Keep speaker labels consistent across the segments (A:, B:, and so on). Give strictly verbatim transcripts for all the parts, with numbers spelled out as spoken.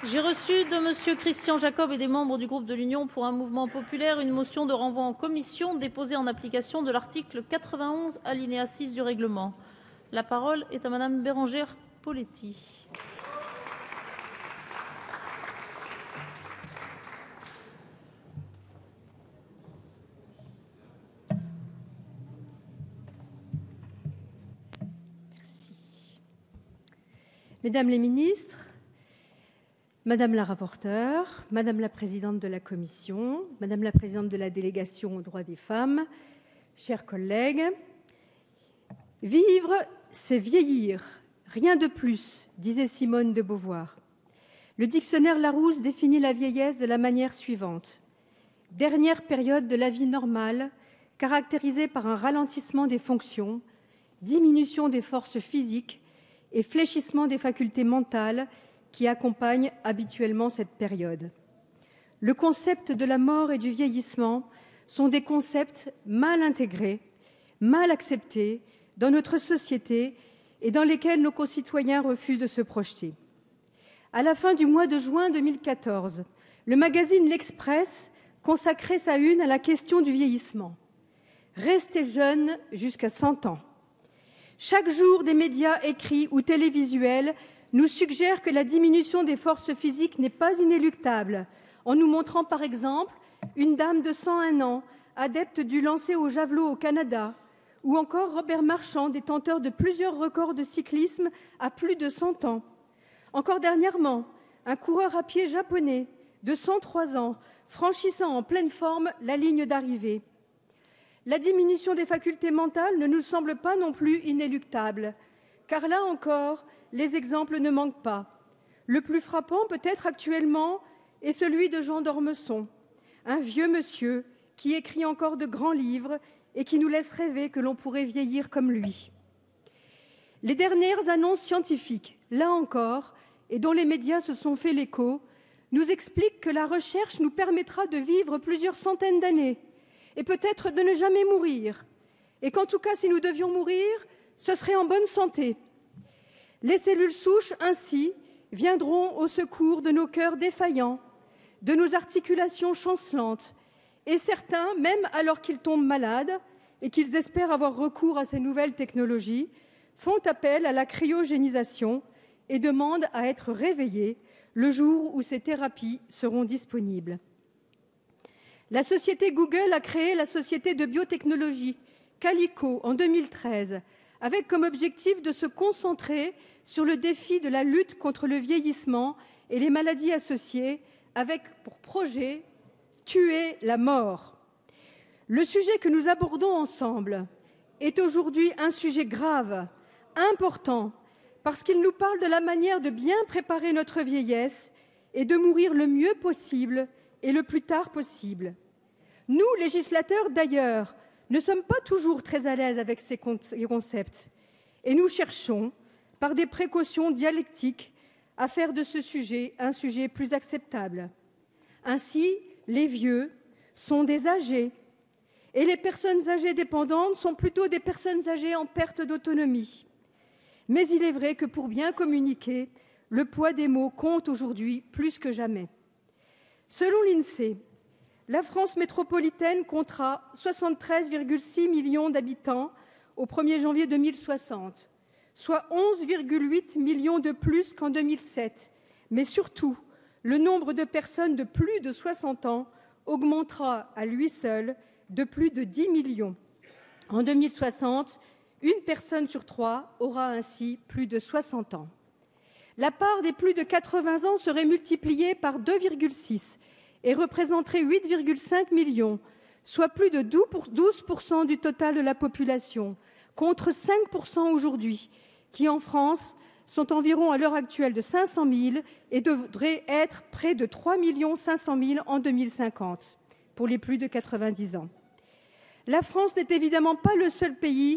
A: J'ai reçu de Monsieur Christian Jacob et des membres du groupe de l'Union pour un mouvement populaire une motion de renvoi en commission déposée en application de l'article quatre-vingt-onze, alinéa six du règlement. La parole est à Madame Bérangère Poletti.
B: Merci. Mesdames les ministres, Madame la rapporteure, Madame la présidente de la commission, Madame la présidente de la délégation aux droits des femmes, chers collègues, vivre, c'est vieillir, rien de plus, disait Simone de Beauvoir. Le dictionnaire Larousse définit la vieillesse de la manière suivante. Dernière période de la vie normale, caractérisée par un ralentissement des fonctions, diminution des forces physiques et fléchissement des facultés mentales qui accompagnent habituellement cette période. Le concept de la mort et du vieillissement sont des concepts mal intégrés, mal acceptés dans notre société et dans lesquels nos concitoyens refusent de se projeter. À la fin du mois de juin deux mille quatorze, le magazine L'Express consacrait sa une à la question du vieillissement. Rester jeune jusqu'à cent ans. Chaque jour, des médias écrits ou télévisuels nous suggèrent que la diminution des forces physiques n'est pas inéluctable, en nous montrant par exemple une dame de cent un ans, adepte du lancer au javelot au Canada, ou encore Robert Marchand, détenteur de plusieurs records de cyclisme à plus de cent ans. Encore dernièrement, un coureur à pied japonais de cent trois ans, franchissant en pleine forme la ligne d'arrivée. La diminution des facultés mentales ne nous semble pas non plus inéluctable, car là encore, les exemples ne manquent pas. Le plus frappant, peut-être actuellement, est celui de Jean d'Ormesson, un vieux monsieur qui écrit encore de grands livres et qui nous laisse rêver que l'on pourrait vieillir comme lui. Les dernières annonces scientifiques, là encore, et dont les médias se sont fait l'écho, nous expliquent que la recherche nous permettra de vivre plusieurs centaines d'années et peut-être de ne jamais mourir, et qu'en tout cas, si nous devions mourir, ce serait en bonne santé. Les cellules souches, ainsi, viendront au secours de nos cœurs défaillants, de nos articulations chancelantes, et certains, même alors qu'ils tombent malades et qu'ils espèrent avoir recours à ces nouvelles technologies, font appel à la cryogénisation et demandent à être réveillés le jour où ces thérapies seront disponibles. La société Google a créé la société de biotechnologie Calico en deux mille treize, avec comme objectif de se concentrer sur le défi de la lutte contre le vieillissement et les maladies associées, avec pour projet tuer la mort. Le sujet que nous abordons ensemble est aujourd'hui un sujet grave, important, parce qu'il nous parle de la manière de bien préparer notre vieillesse et de mourir le mieux possible et le plus tard possible. Nous, législateurs d'ailleurs, ne sommes pas toujours très à l'aise avec ces concepts et nous cherchons, par des précautions dialectiques, à faire de ce sujet un sujet plus acceptable. Ainsi, les vieux sont des âgés et les personnes âgées dépendantes sont plutôt des personnes âgées en perte d'autonomie. Mais il est vrai que pour bien communiquer, le poids des mots compte aujourd'hui plus que jamais. Selon l'INSEE, la France métropolitaine comptera soixante-treize virgule six millions d'habitants au premier janvier deux mille soixante, soit onze virgule huit millions de plus qu'en deux mille sept. Mais surtout, le nombre de personnes de plus de soixante ans augmentera à lui seul de plus de dix millions. En deux mille soixante, une personne sur trois aura ainsi plus de soixante ans. La part des plus de quatre-vingts ans serait multipliée par deux virgule six et représenterait huit virgule cinq millions, soit plus de douze pour cent du total de la population, contre cinq pour cent aujourd'hui, qui en France sont environ à l'heure actuelle de cinq cent mille et devraient être près de trois millions cinq cent mille en deux mille cinquante pour les plus de quatre-vingt-dix ans. La France n'est évidemment pas le seul pays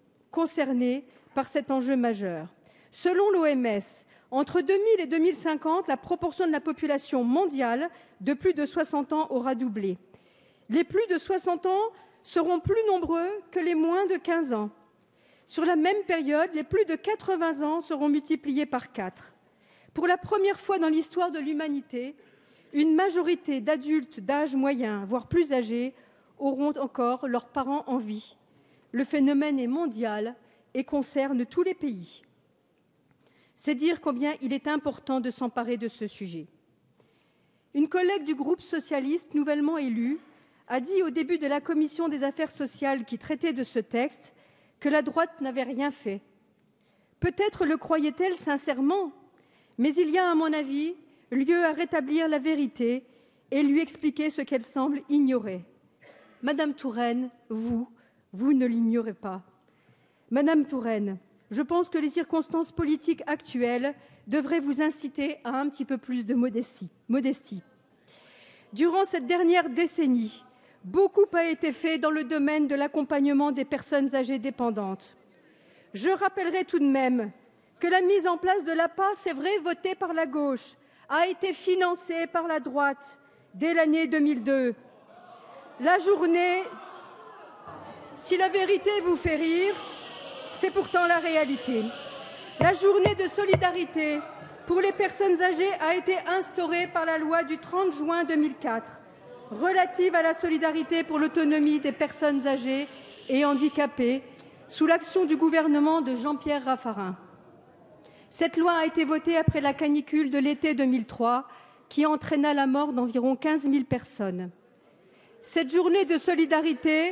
B: concerné par cet enjeu majeur. Selon l'O M S, entre deux mille et deux mille cinquante, la proportion de la population mondiale de plus de soixante ans aura doublé. Les plus de soixante ans seront plus nombreux que les moins de quinze ans. Sur la même période, les plus de quatre-vingts ans seront multipliés par quatre. Pour la première fois dans l'histoire de l'humanité, une majorité d'adultes d'âge moyen, voire plus âgés, auront encore leurs parents en vie. Le phénomène est mondial et concerne tous les pays. C'est dire combien il est important de s'emparer de ce sujet. Une collègue du groupe socialiste nouvellement élue a dit au début de la commission des affaires sociales qui traitait de ce texte que la droite n'avait rien fait. Peut-être le croyait-elle sincèrement, mais il y a, à mon avis, lieu à rétablir la vérité et lui expliquer ce qu'elle semble ignorer. Madame Touraine, vous, vous ne l'ignorez pas. Madame Touraine, je pense que les circonstances politiques actuelles devraient vous inciter à un petit peu plus de modestie. modestie. Durant cette dernière décennie, beaucoup a été fait dans le domaine de l'accompagnement des personnes âgées dépendantes. Je rappellerai tout de même que la mise en place de l'A P A, c'est vrai, votée par la gauche, a été financée par la droite dès l'année deux mille deux. La journée, si la vérité vous fait rire, c'est pourtant la réalité. La journée de solidarité pour les personnes âgées a été instaurée par la loi du trente juin deux mille quatre, relative à la solidarité pour l'autonomie des personnes âgées et handicapées, sous l'action du gouvernement de Jean-Pierre Raffarin. Cette loi a été votée après la canicule de l'été deux mille trois, qui entraîna la mort d'environ quinze mille personnes. Cette journée de solidarité,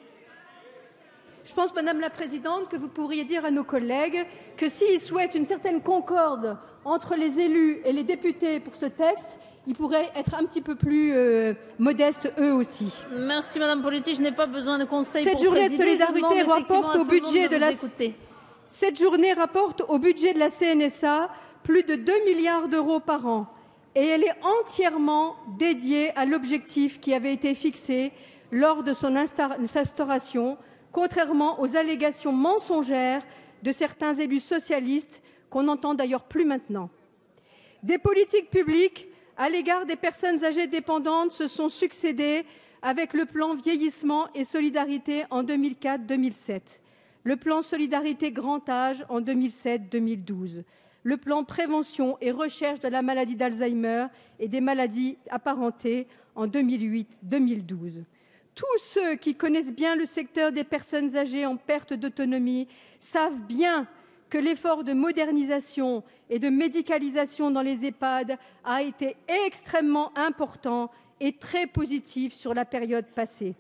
B: je pense, Madame la Présidente, que vous pourriez dire à nos collègues que s'ils souhaitent une certaine concorde entre les élus et les députés pour ce texte, ils pourraient être un petit peu plus euh, modestes eux aussi.
A: Merci Madame Poletti, je n'ai pas besoin de conseils
B: Cette
A: pour
B: journée
A: présider.
B: de solidarité rapporte au budget de la
A: écouter.
B: Cette journée rapporte au budget de la C N S A plus de deux milliards d'euros par an et elle est entièrement dédiée à l'objectif qui avait été fixé lors de son instauration, contrairement aux allégations mensongères de certains élus socialistes qu'on n'entend d'ailleurs plus maintenant. Des politiques publiques à l'égard des personnes âgées dépendantes se sont succédées avec le plan vieillissement et solidarité en deux mille quatre deux mille sept, le plan solidarité grand âge en deux mille sept deux mille douze, le plan prévention et recherche de la maladie d'Alzheimer et des maladies apparentées en deux mille huit deux mille douze. Tous ceux qui connaissent bien le secteur des personnes âgées en perte d'autonomie savent bien que l'effort de modernisation et de médicalisation dans les EHPAD a été extrêmement important et très positif sur la période passée.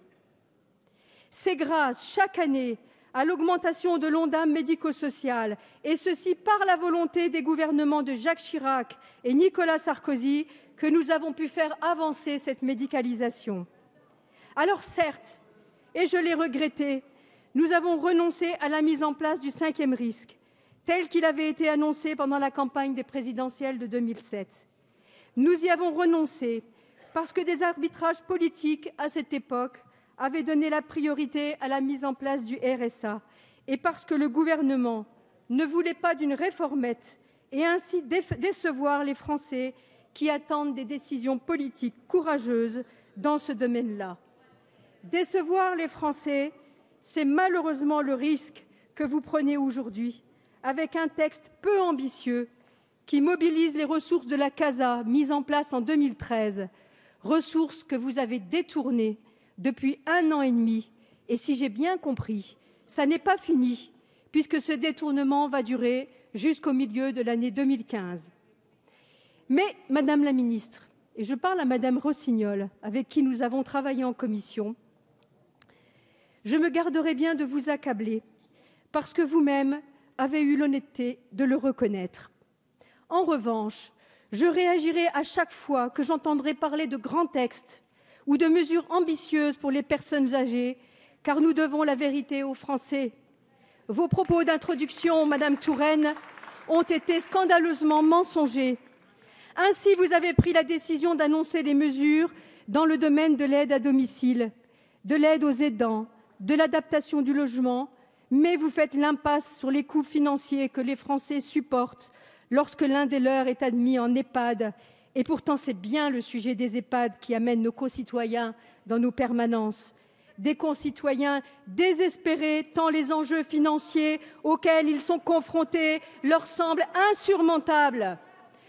B: C'est grâce, chaque année, à l'augmentation de l'Ondam médico-social, et ceci par la volonté des gouvernements de Jacques Chirac et Nicolas Sarkozy, que nous avons pu faire avancer cette médicalisation. Alors certes, et je l'ai regretté, nous avons renoncé à la mise en place du cinquième risque, tel qu'il avait été annoncé pendant la campagne des présidentielles de deux mille sept. Nous y avons renoncé parce que des arbitrages politiques à cette époque avaient donné la priorité à la mise en place du R S A et parce que le gouvernement ne voulait pas d'une réformette et ainsi décevoir les Français qui attendent des décisions politiques courageuses dans ce domaine-là. Décevoir les Français, c'est malheureusement le risque que vous prenez aujourd'hui avec un texte peu ambitieux qui mobilise les ressources de la CASA mise en place en deux mille treize, ressources que vous avez détournées depuis un an et demi. Et si j'ai bien compris, ça n'est pas fini, puisque ce détournement va durer jusqu'au milieu de l'année deux mille quinze. Mais, Madame la Ministre, et je parle à Madame Rossignol, avec qui nous avons travaillé en commission, je me garderai bien de vous accabler, parce que vous-même avez eu l'honnêteté de le reconnaître. En revanche, je réagirai à chaque fois que j'entendrai parler de grands textes ou de mesures ambitieuses pour les personnes âgées, car nous devons la vérité aux Français. Vos propos d'introduction, Madame Touraine, ont été scandaleusement mensongers. Ainsi, vous avez pris la décision d'annoncer les mesures dans le domaine de l'aide à domicile, de l'aide aux aidants, de l'adaptation du logement, mais vous faites l'impasse sur les coûts financiers que les Français supportent lorsque l'un des leurs est admis en EHPAD. Et pourtant, c'est bien le sujet des EHPAD qui amène nos concitoyens dans nos permanences. Des concitoyens désespérés tant les enjeux financiers auxquels ils sont confrontés leur semblent insurmontables.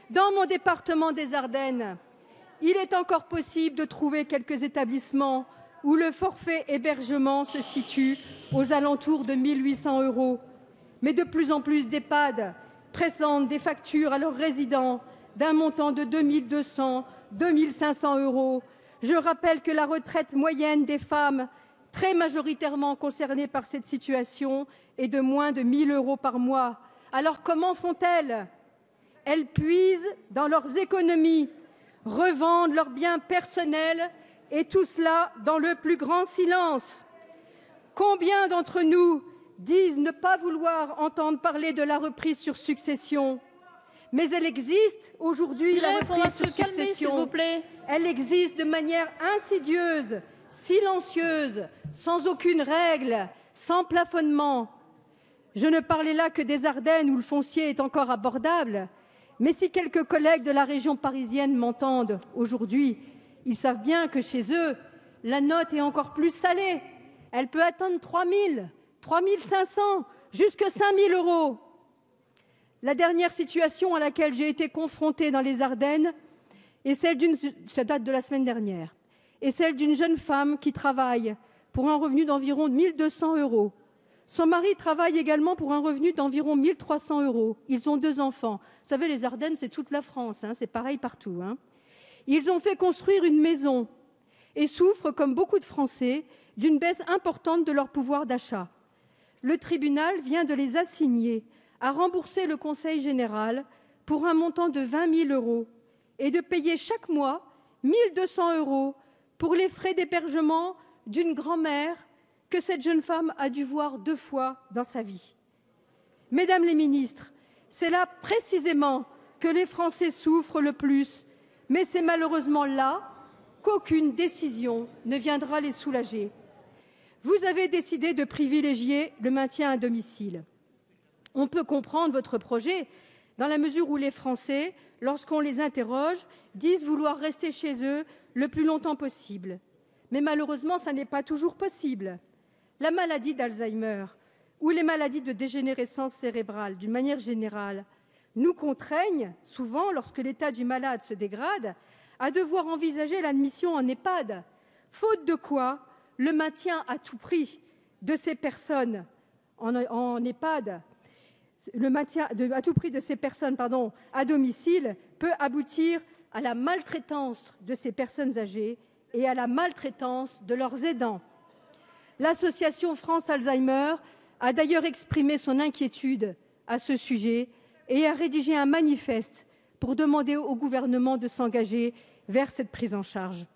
B: Dans mon département des Ardennes, il est encore possible de trouver quelques établissements où le forfait hébergement se situe aux alentours de mille huit cents euros. Mais de plus en plus d'EHPAD présentent des factures à leurs résidents d'un montant de deux mille deux cents, deux mille cinq cents euros. Je rappelle que la retraite moyenne des femmes, très majoritairement concernées par cette situation, est de moins de mille euros par mois. Alors comment font-elles? Elles puisent dans leurs économies, revendent leurs biens personnels, et tout cela dans le plus grand silence. Combien d'entre nous disent ne pas vouloir entendre parler de la reprise sur succession? Mais elle existe aujourd'hui, la reprise sur succession. Elle existe de manière insidieuse, silencieuse, sans aucune règle, sans plafonnement. Je ne parlais là que des Ardennes où le foncier est encore abordable. Mais si quelques collègues de la région parisienne m'entendent aujourd'hui, ils savent bien que chez eux, la note est encore plus salée. Elle peut atteindre trois mille, trois mille cinq cents, jusqu'à cinq mille euros. La dernière situation à laquelle j'ai été confrontée dans les Ardennes, est celle d'une, ça date de la semaine dernière, est celle d'une jeune femme qui travaille pour un revenu d'environ mille deux cents euros. Son mari travaille également pour un revenu d'environ mille trois cents euros. Ils ont deux enfants. Vous savez, les Ardennes, c'est toute la France, hein, c'est pareil partout. Hein. Ils ont fait construire une maison et souffrent, comme beaucoup de Français, d'une baisse importante de leur pouvoir d'achat. Le tribunal vient de les assigner à rembourser le conseil général pour un montant de vingt mille euros et de payer chaque mois mille deux cents euros pour les frais d'hébergement d'une grand-mère que cette jeune femme a dû voir deux fois dans sa vie. Mesdames les ministres, c'est là précisément que les Français souffrent le plus, mais c'est malheureusement là qu'aucune décision ne viendra les soulager. Vous avez décidé de privilégier le maintien à domicile. On peut comprendre votre projet dans la mesure où les Français, lorsqu'on les interroge, disent vouloir rester chez eux le plus longtemps possible. Mais malheureusement, ça n'est pas toujours possible. La maladie d'Alzheimer ou les maladies de dégénérescence cérébrale, d'une manière générale, nous contraignent souvent, lorsque l'état du malade se dégrade, à devoir envisager l'admission en EHPAD, faute de quoi le maintien à tout prix de ces personnes en, en EHPAD, le maintien de, à tout prix de ces personnes pardon, à domicile peut aboutir à la maltraitance de ces personnes âgées et à la maltraitance de leurs aidants. L'association France Alzheimer a d'ailleurs exprimé son inquiétude à ce sujet et a rédigé un manifeste pour demander au gouvernement de s'engager vers cette prise en charge.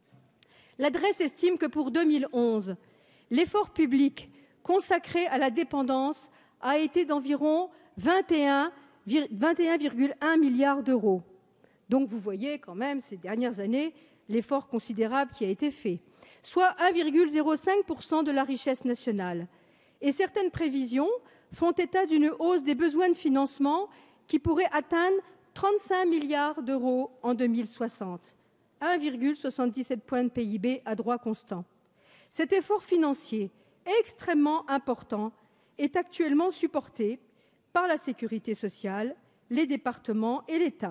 B: L'adresse estime que pour deux mille onze, l'effort public consacré à la dépendance a été d'environ vingt et un virgule un milliards d'euros. Donc vous voyez quand même ces dernières années l'effort considérable qui a été fait, soit un virgule zéro cinq pour cent de la richesse nationale. Et certaines prévisions font état d'une hausse des besoins de financement qui pourrait atteindre trente-cinq milliards d'euros en deux mille soixante, un virgule soixante-dix-sept point de P I B à droit constant. Cet effort financier extrêmement important est actuellement supporté par la sécurité sociale, les départements et l'État.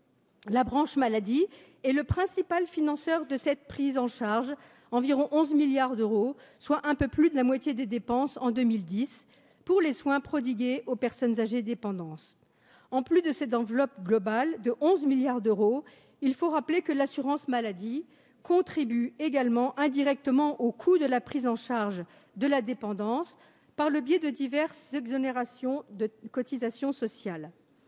B: La branche maladie est le principal financeur de cette prise en charge, environ onze milliards d'euros, soit un peu plus de la moitié des dépenses en deux mille dix, pour les soins prodigués aux personnes âgées dépendantes. En plus de cette enveloppe globale de onze milliards d'euros, il faut rappeler que l'assurance maladie contribue également indirectement au coût de la prise en charge de la dépendance par le biais de diverses exonérations de cotisations sociales.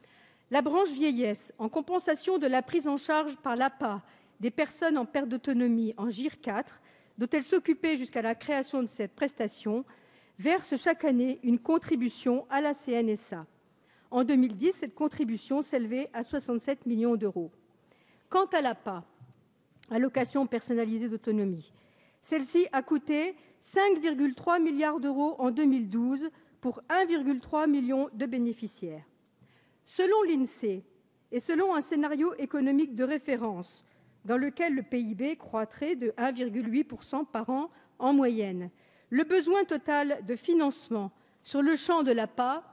B: La branche vieillesse, en compensation de la prise en charge par l'A P A des personnes en perte d'autonomie en G I R quatre, dont elle s'occupait jusqu'à la création de cette prestation, verse chaque année une contribution à la C N S A. En deux mille dix, cette contribution s'élevait à soixante-sept millions d'euros. Quant à l'A P A, allocation personnalisée d'autonomie, celle-ci a coûté cinq virgule trois milliards d'euros en deux mille douze pour un virgule trois million de bénéficiaires. Selon l'INSEE et selon un scénario économique de référence dans lequel le P I B croîtrait de un virgule huit pour cent par an en moyenne, le besoin total de financement sur le champ de l'A P A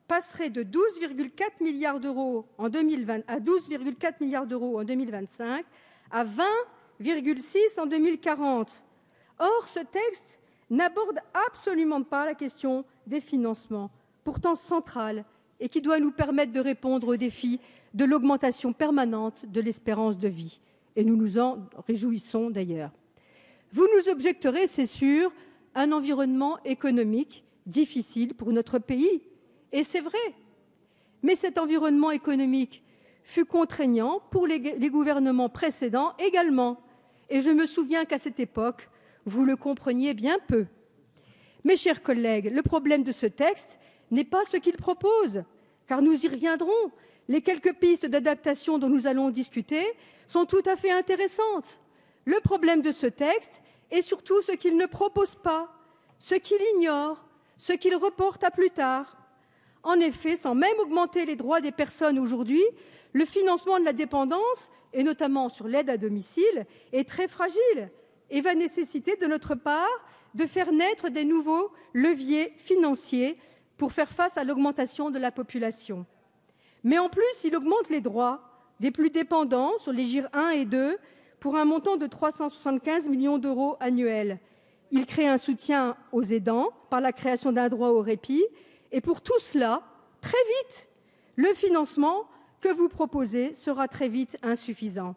B: passerait de douze virgule quatre milliards d'euros en deux mille vingt à douze virgule quatre milliards d'euros en deux mille vingt-cinq à vingt virgule six en deux mille quarante. Or, ce texte n'aborde absolument pas la question des financements, pourtant centrale, et qui doit nous permettre de répondre aux défis de l'augmentation permanente de l'espérance de vie. Et nous nous en réjouissons d'ailleurs. Vous nous objecterez, c'est sûr, un environnement économique difficile pour notre pays. Et c'est vrai. Mais cet environnement économique fut contraignant pour les, les gouvernements précédents également. Et je me souviens qu'à cette époque, vous le compreniez bien peu. Mes chers collègues, le problème de ce texte n'est pas ce qu'il propose, car nous y reviendrons. Les quelques pistes d'adaptation dont nous allons discuter sont tout à fait intéressantes. Le problème de ce texte est surtout ce qu'il ne propose pas, ce qu'il ignore, ce qu'il reporte à plus tard. En effet, sans même augmenter les droits des personnes aujourd'hui, le financement de la dépendance, et notamment sur l'aide à domicile, est très fragile et va nécessiter de notre part de faire naître des nouveaux leviers financiers pour faire face à l'augmentation de la population. Mais en plus, il augmente les droits des plus dépendants sur les G I R un et deux pour un montant de trois cent soixante-quinze millions d'euros annuels. Il crée un soutien aux aidants par la création d'un droit au répit. Et pour tout cela, très vite, le financement que vous proposez sera très vite insuffisant.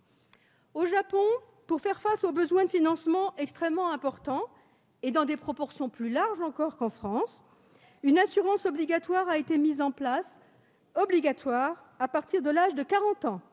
B: Au Japon, pour faire face aux besoins de financement extrêmement importants et dans des proportions plus larges encore qu'en France, une assurance obligatoire a été mise en place, obligatoire à partir de l'âge de quarante ans.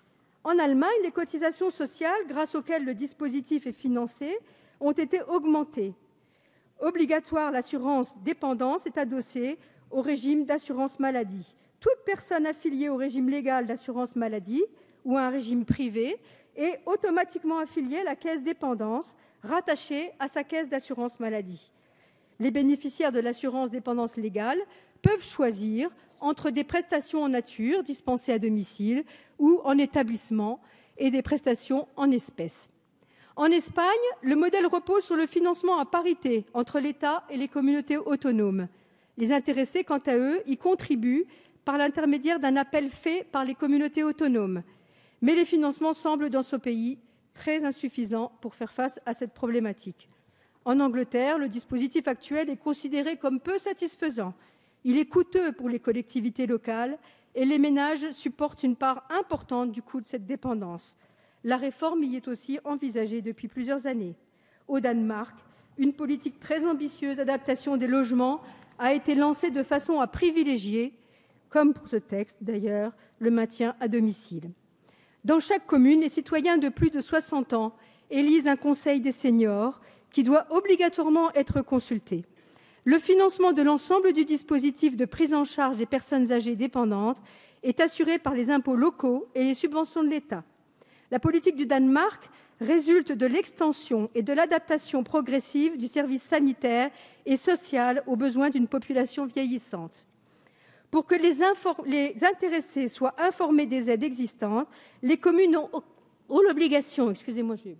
B: En Allemagne, les cotisations sociales, grâce auxquelles le dispositif est financé, ont été augmentées. Obligatoire, l'assurance dépendance est adossée au régime d'assurance maladie. Toute personne affiliée au régime légal d'assurance maladie ou à un régime privé est automatiquement affiliée à la caisse dépendance, rattachée à sa caisse d'assurance maladie. Les bénéficiaires de l'assurance dépendance légale peuvent choisir entre des prestations en nature dispensées à domicile ou en établissement et des prestations en espèces. En Espagne, le modèle repose sur le financement à parité entre l'État et les communautés autonomes. Les intéressés, quant à eux, y contribuent par l'intermédiaire d'un appel fait par les communautés autonomes. Mais les financements semblent dans ce pays très insuffisants pour faire face à cette problématique. En Angleterre, le dispositif actuel est considéré comme peu satisfaisant. Il est coûteux pour les collectivités locales et les ménages supportent une part importante du coût de cette dépendance. La réforme y est aussi envisagée depuis plusieurs années. Au Danemark, une politique très ambitieuse d'adaptation des logements a été lancée de façon à privilégier, comme pour ce texte d'ailleurs, le maintien à domicile. Dans chaque commune, les citoyens de plus de soixante ans élisent un conseil des seniors qui doit obligatoirement être consulté. Le financement de l'ensemble du dispositif de prise en charge des personnes âgées dépendantes est assuré par les impôts locaux et les subventions de l'État. La politique du Danemark résulte de l'extension et de l'adaptation progressive du service sanitaire et social aux besoins d'une population vieillissante. Pour que les, les intéressés soient informés des aides existantes, les communes ont, ont l'obligation, excusez-moi, je...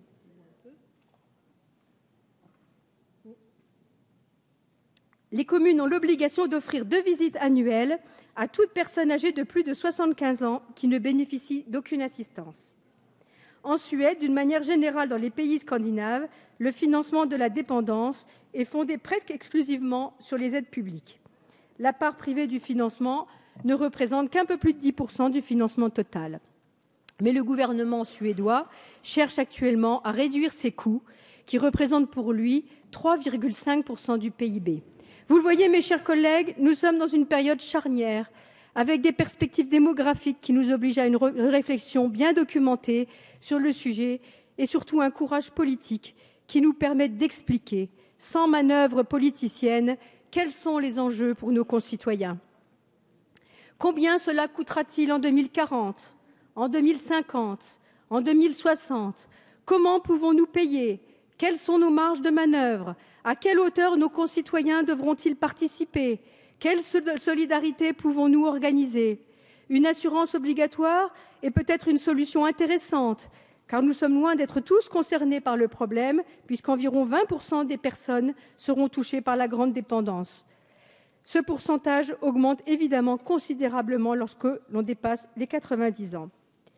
B: les communes ont l'obligation d'offrir deux visites annuelles à toute personne âgée de plus de soixante-quinze ans qui ne bénéficie d'aucune assistance. En Suède, d'une manière générale dans les pays scandinaves, le financement de la dépendance est fondé presque exclusivement sur les aides publiques. La part privée du financement ne représente qu'un peu plus de dix pour cent du financement total. Mais le gouvernement suédois cherche actuellement à réduire ses coûts, qui représentent pour lui trois virgule cinq pour cent du P I B. Vous le voyez, mes chers collègues, nous sommes dans une période charnière, avec des perspectives démographiques qui nous obligent à une réflexion bien documentée sur le sujet et surtout un courage politique qui nous permette d'expliquer, sans manœuvre politicienne, quels sont les enjeux pour nos concitoyens. Combien cela coûtera-t-il en deux mille quarante, en deux mille cinquante, en deux mille soixante? Comment pouvons-nous payer? Quelles sont nos marges de manœuvre? À quelle hauteur nos concitoyens devront-ils participer? Quelle solidarité pouvons-nous organiser? Une assurance obligatoire est peut-être une solution intéressante, car nous sommes loin d'être tous concernés par le problème, puisqu'environ vingt pour cent des personnes seront touchées par la grande dépendance. Ce pourcentage augmente évidemment considérablement lorsque l'on dépasse les quatre-vingt-dix ans.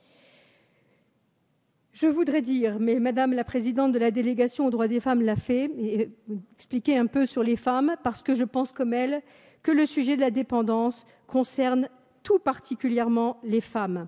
B: Je voudrais dire, mais Madame la présidente de la délégation aux droits des femmes l'a fait, et expliquer un peu sur les femmes, parce que je pense comme elle que le sujet de la dépendance concerne tout particulièrement les femmes.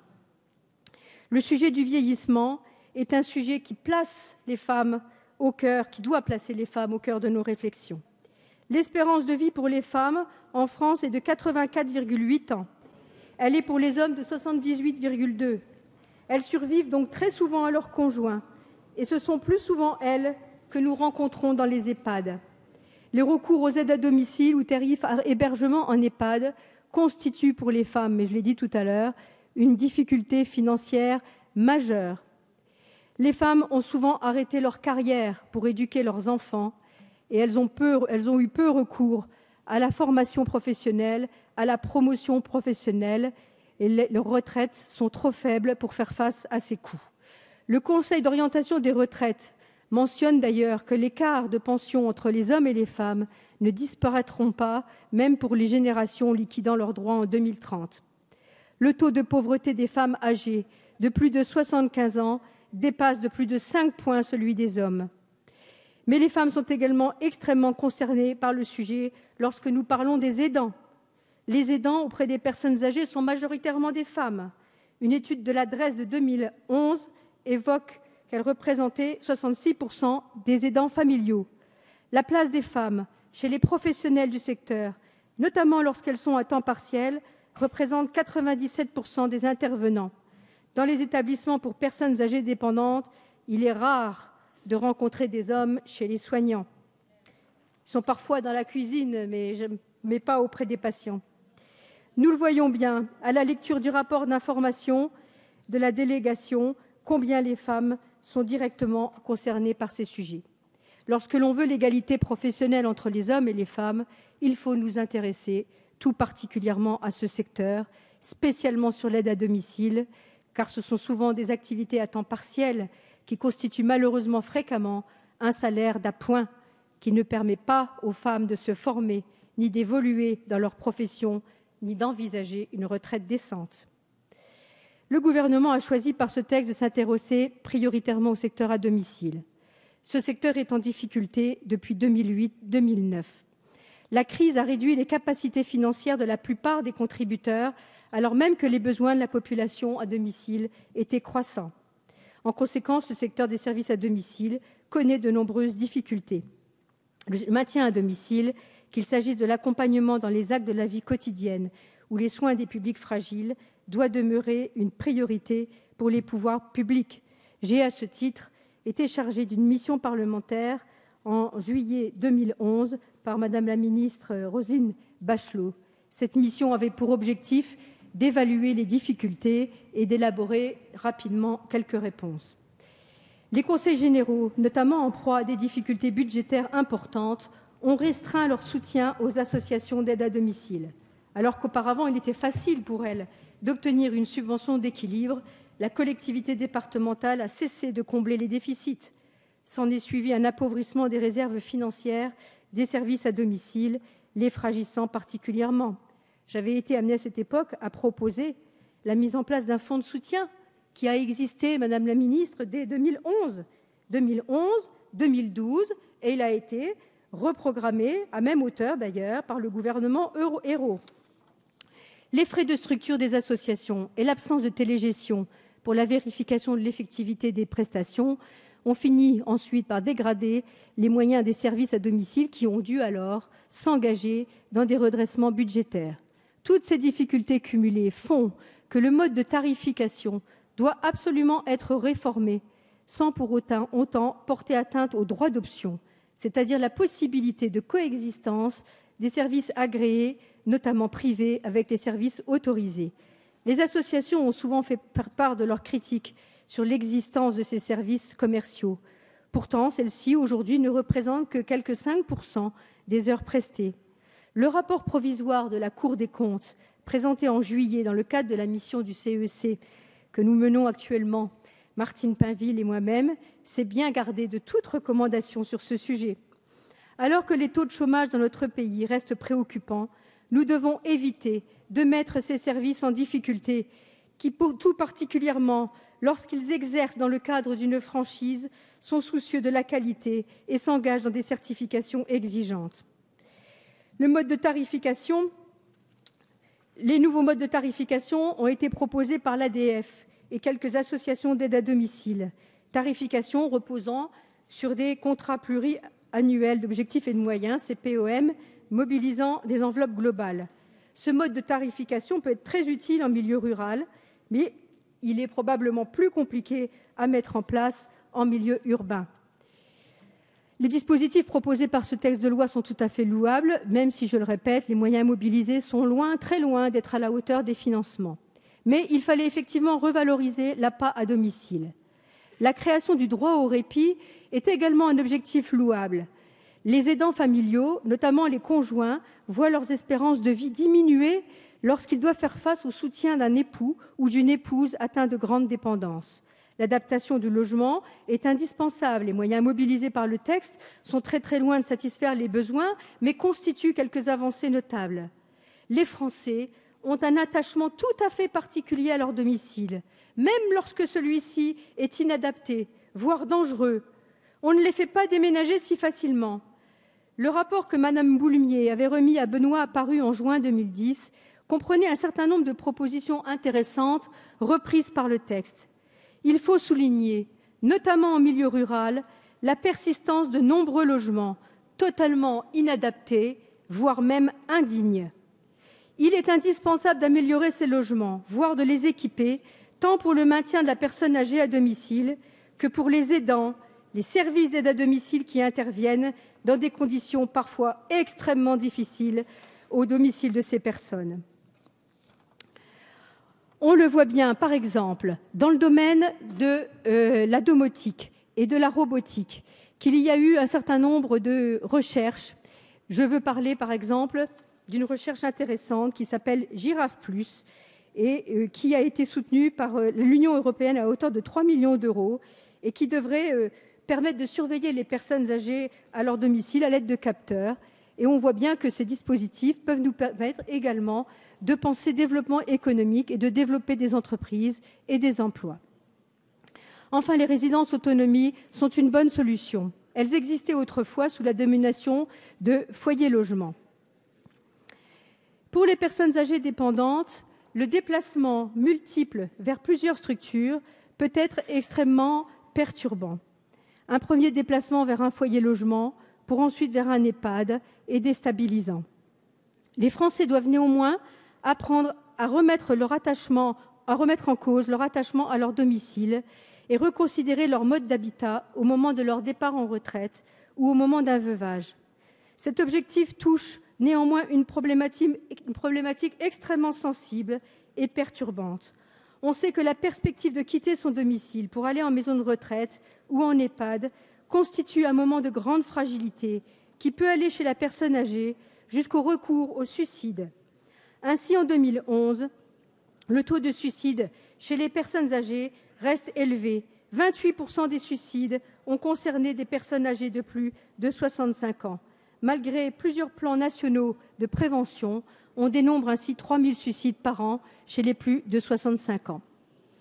B: Le sujet du vieillissement est un sujet qui place les femmes au cœur, qui doit placer les femmes au cœur de nos réflexions. L'espérance de vie pour les femmes en France est de quatre-vingt-quatre virgule huit ans. Elle est pour les hommes de soixante-dix-huit virgule deux. Elles survivent donc très souvent à leur conjoint, et ce sont plus souvent elles que nous rencontrons dans les EHPAD. Les recours aux aides à domicile ou tarifs à hébergement en EHPAD constituent pour les femmes, mais je l'ai dit tout à l'heure, une difficulté financière majeure. Les femmes ont souvent arrêté leur carrière pour éduquer leurs enfants et elles ont, peu, elles ont eu peu recours à la formation professionnelle, à la promotion professionnelle, et les, leurs retraites sont trop faibles pour faire face à ces coûts. Le Conseil d'orientation des retraites mentionne d'ailleurs que l'écart de pension entre les hommes et les femmes ne disparaîtront pas, même pour les générations liquidant leurs droits en deux mille trente. Le taux de pauvreté des femmes âgées de plus de soixante-quinze ans dépasse de plus de cinq points celui des hommes. Mais les femmes sont également extrêmement concernées par le sujet lorsque nous parlons des aidants. Les aidants auprès des personnes âgées sont majoritairement des femmes. Une étude de l'adresse de deux mille onze évoque qu'elles représentaient soixante-six pour cent des aidants familiaux. La place des femmes chez les professionnels du secteur, notamment lorsqu'elles sont à temps partiel, représente quatre-vingt-dix-sept pour cent des intervenants. Dans les établissements pour personnes âgées dépendantes, il est rare de rencontrer des hommes chez les soignants. Ils sont parfois dans la cuisine, mais, je, mais pas auprès des patients. Nous le voyons bien à la lecture du rapport d'information de la délégation, combien les femmes sont directement concernées par ces sujets. Lorsque l'on veut l'égalité professionnelle entre les hommes et les femmes, il faut nous intéresser tout particulièrement à ce secteur, spécialement sur l'aide à domicile, car ce sont souvent des activités à temps partiel qui constituent malheureusement fréquemment un salaire d'appoint qui ne permet pas aux femmes de se former, ni d'évoluer dans leur profession, ni d'envisager une retraite décente. Le gouvernement a choisi par ce texte de s'intéresser prioritairement au secteur à domicile. Ce secteur est en difficulté depuis deux mille huit deux mille neuf. La crise a réduit les capacités financières de la plupart des contributeurs, alors même que les besoins de la population à domicile étaient croissants. En conséquence, le secteur des services à domicile connaît de nombreuses difficultés. Le maintien à domicile, qu'il s'agisse de l'accompagnement dans les actes de la vie quotidienne ou les soins des publics fragiles, doit demeurer une priorité pour les pouvoirs publics. J'ai, à ce titre, été chargée d'une mission parlementaire en juillet deux mille onze par Madame la ministre Roselyne Bachelot. Cette mission avait pour objectif d'évaluer les difficultés et d'élaborer rapidement quelques réponses. Les conseils généraux, notamment en proie à des difficultés budgétaires importantes, ont restreint leur soutien aux associations d'aide à domicile. Alors qu'auparavant, il était facile pour elles d'obtenir une subvention d'équilibre, la collectivité départementale a cessé de combler les déficits. S'en est suivi un appauvrissement des réserves financières des services à domicile, les fragissant particulièrement. J'avais été amenée à cette époque à proposer la mise en place d'un fonds de soutien qui a existé, Madame la Ministre, dès deux mille onze, deux mille onze, deux mille douze, et il a été reprogrammé, à même hauteur d'ailleurs, par le gouvernement Hérault. Les frais de structure des associations et l'absence de télégestion pour la vérification de l'effectivité des prestations ont fini ensuite par dégrader les moyens des services à domicile qui ont dû alors s'engager dans des redressements budgétaires. Toutes ces difficultés cumulées font que le mode de tarification doit absolument être réformé sans pour autant, autant porter atteinte au droit d'option, c'est-à-dire la possibilité de coexistence des services agréés, notamment privés, avec les services autorisés. Les associations ont souvent fait part de leurs critiques sur l'existence de ces services commerciaux. Pourtant, celles-ci, aujourd'hui, ne représentent que quelques cinq pour cent des heures prestées. Le rapport provisoire de la Cour des comptes, présenté en juillet dans le cadre de la mission du C E C que nous menons actuellement, Martine Pinville et moi-même, s'est bien gardé de toute recommandation sur ce sujet. Alors que les taux de chômage dans notre pays restent préoccupants, Nous devons éviter de mettre ces services en difficulté, qui, tout particulièrement lorsqu'ils exercent dans le cadre d'une franchise, sont soucieux de la qualité et s'engagent dans des certifications exigeantes. Le mode de tarification, les nouveaux modes de tarification ont été proposés par l'A D F et quelques associations d'aide à domicile. Tarification reposant sur des contrats pluriannuels d'objectifs et de moyens, C P O M, mobilisant des enveloppes globales. Ce mode de tarification peut être très utile en milieu rural, mais il est probablement plus compliqué à mettre en place en milieu urbain. Les dispositifs proposés par ce texte de loi sont tout à fait louables, même si, je le répète, les moyens mobilisés sont loin, très loin d'être à la hauteur des financements. Mais il fallait effectivement revaloriser l'A P A à domicile. La création du droit au répit est également un objectif louable. Les aidants familiaux, notamment les conjoints, voient leurs espérances de vie diminuer lorsqu'ils doivent faire face au soutien d'un époux ou d'une épouse atteint de grande dépendance. L'adaptation du logement est indispensable. Les moyens mobilisés par le texte sont très très loin de satisfaire les besoins, mais constituent quelques avancées notables. Les Français ont un attachement tout à fait particulier à leur domicile, même lorsque celui-ci est inadapté, voire dangereux. On ne les fait pas déménager si facilement. Le rapport que Madame Boulmier avait remis à Benoît, paru en juin deux mille dix, comprenait un certain nombre de propositions intéressantes reprises par le texte. Il faut souligner, notamment en milieu rural, la persistance de nombreux logements totalement inadaptés, voire même indignes. Il est indispensable d'améliorer ces logements, voire de les équiper, tant pour le maintien de la personne âgée à domicile que pour les aidants, les services d'aide à domicile qui interviennent dans des conditions parfois extrêmement difficiles au domicile de ces personnes. On le voit bien, par exemple, dans le domaine de euh, la domotique et de la robotique, qu'il y a eu un certain nombre de recherches. Je veux parler, par exemple, d'une recherche intéressante qui s'appelle Girafe Plus et euh, qui a été soutenue par euh, l'Union européenne à hauteur de trois millions d'euros et qui devrait euh, permettre de surveiller les personnes âgées à leur domicile à l'aide de capteurs. Et on voit bien que ces dispositifs peuvent nous permettre également de penser développement économique et de développer des entreprises et des emplois. Enfin, les résidences autonomie sont une bonne solution. Elles existaient autrefois sous la domination de foyers logement. Pour les personnes âgées dépendantes, le déplacement multiple vers plusieurs structures peut être extrêmement perturbant. Un premier déplacement vers un foyer logement, pour ensuite vers un EHPAD, est déstabilisant. Les Français doivent néanmoins apprendre à remettre leur attachement, à remettre en cause leur attachement à leur domicile et reconsidérer leur mode d'habitat au moment de leur départ en retraite ou au moment d'un veuvage. Cet objectif touche néanmoins une problématique, une problématique extrêmement sensible et perturbante. On sait que la perspective de quitter son domicile pour aller en maison de retraite ou en EHPAD constitue un moment de grande fragilité qui peut aller chez la personne âgée jusqu'au recours au suicide. Ainsi, en deux mille onze, le taux de suicide chez les personnes âgées reste élevé. vingt-huit pour cent des suicides ont concerné des personnes âgées de plus de soixante-cinq ans. Malgré plusieurs plans nationaux de prévention, on dénombre ainsi trois mille suicides par an chez les plus de soixante-cinq ans.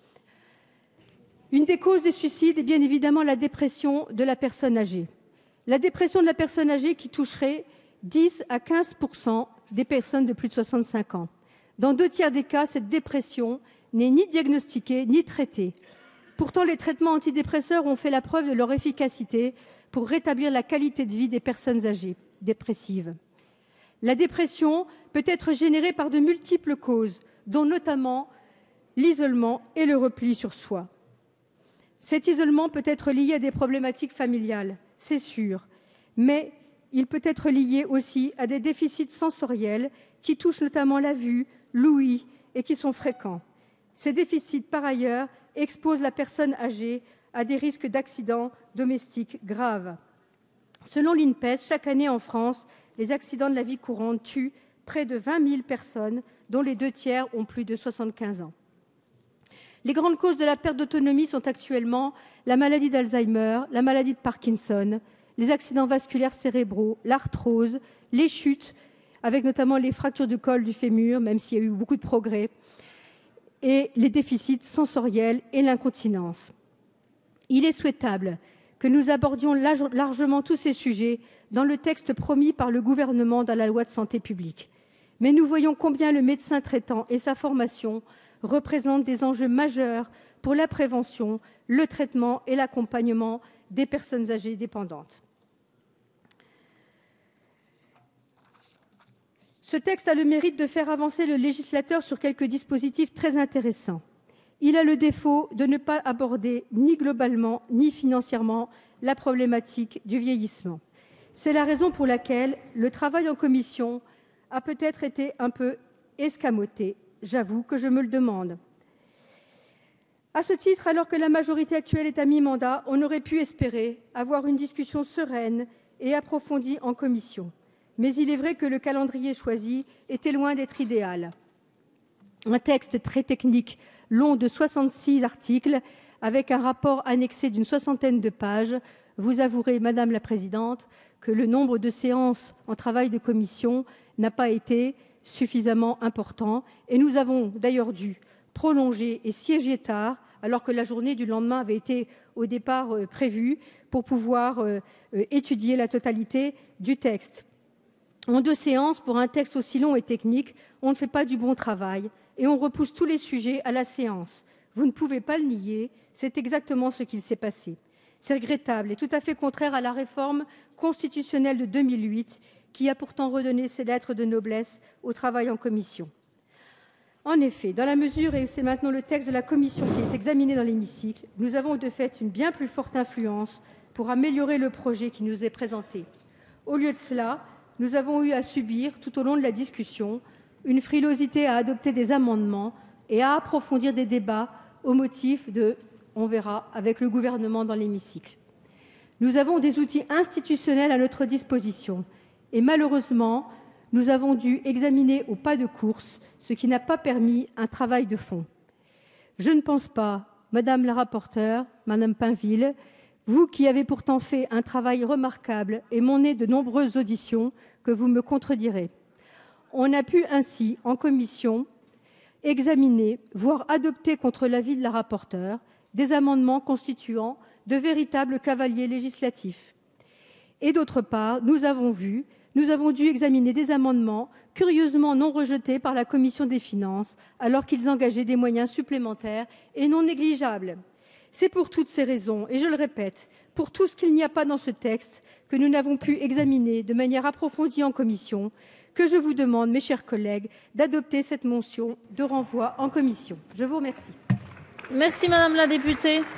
B: Une des causes des suicides est bien évidemment la dépression de la personne âgée. La dépression de la personne âgée qui toucherait dix à quinze pour cent des personnes de plus de soixante-cinq ans. Dans deux tiers des cas, cette dépression n'est ni diagnostiquée ni traitée. Pourtant, les traitements antidépresseurs ont fait la preuve de leur efficacité pour rétablir la qualité de vie des personnes âgées dépressives. La dépression peut être générée par de multiples causes, dont notamment l'isolement et le repli sur soi. Cet isolement peut être lié à des problématiques familiales, c'est sûr, mais il peut être lié aussi à des déficits sensoriels qui touchent notamment la vue, l'ouïe et qui sont fréquents. Ces déficits, par ailleurs, exposent la personne âgée à des risques d'accidents domestiques graves. Selon l'INPES, chaque année en France, les accidents de la vie courante tuent près de vingt mille personnes, dont les deux tiers ont plus de soixante-quinze ans. Les grandes causes de la perte d'autonomie sont actuellement la maladie d'Alzheimer, la maladie de Parkinson, les accidents vasculaires cérébraux, l'arthrose, les chutes, avec notamment les fractures du col du fémur, même s'il y a eu beaucoup de progrès, et les déficits sensoriels et l'incontinence. Il est souhaitable que nous abordions largement tous ces sujets dans le texte promis par le gouvernement dans la loi de santé publique. Mais nous voyons combien le médecin traitant et sa formation représentent des enjeux majeurs pour la prévention, le traitement et l'accompagnement des personnes âgées dépendantes. Ce texte a le mérite de faire avancer le législateur sur quelques dispositifs très intéressants. Il a le défaut de ne pas aborder ni globalement ni financièrement la problématique du vieillissement. C'est la raison pour laquelle le travail en commission a peut-être été un peu escamoté. J'avoue que je me le demande. À ce titre, alors que la majorité actuelle est à mi-mandat, on aurait pu espérer avoir une discussion sereine et approfondie en commission. Mais il est vrai que le calendrier choisi était loin d'être idéal. Un texte très technique, long de soixante-six articles, avec un rapport annexé d'une soixantaine de pages. Vous avouerez, Madame la Présidente, que le nombre de séances en travail de commission n'a pas été suffisamment important. Et nous avons d'ailleurs dû prolonger et siéger tard, alors que la journée du lendemain avait été au départ euh, prévue, pour pouvoir euh, euh, étudier la totalité du texte. En deux séances, pour un texte aussi long et technique, on ne fait pas du bon travail et on repousse tous les sujets à la séance. Vous ne pouvez pas le nier, c'est exactement ce qui s'est passé. C'est regrettable et tout à fait contraire à la réforme constitutionnelle de deux mille huit, qui a pourtant redonné ses lettres de noblesse au travail en commission. En effet, dans la mesure, et c'est maintenant le texte de la commission qui est examiné dans l'hémicycle, nous avons de fait une bien plus forte influence pour améliorer le projet qui nous est présenté. Au lieu de cela, nous avons eu à subir, tout au long de la discussion, une frilosité à adopter des amendements et à approfondir des débats au motif de « on verra » avec le gouvernement dans l'hémicycle. Nous avons des outils institutionnels à notre disposition et malheureusement, nous avons dû examiner au pas de course, ce qui n'a pas permis un travail de fond. Je ne pense pas, Madame la rapporteure, Madame Pinville, vous qui avez pourtant fait un travail remarquable et mené de nombreuses auditions, que vous me contredirez. On a pu ainsi, en commission, examiner, voire adopter contre l'avis de la rapporteure, des amendements constituant de véritables cavaliers législatifs. Et d'autre part, nous avons vu, nous avons dû examiner des amendements curieusement non rejetés par la commission des finances, alors qu'ils engageaient des moyens supplémentaires et non négligeables. C'est pour toutes ces raisons, et je le répète, pour tout ce qu'il n'y a pas dans ce texte que nous n'avons pu examiner de manière approfondie en commission, que je vous demande, mes chers collègues, d'adopter cette motion de renvoi en commission. Je vous remercie.
A: Merci Madame la députée.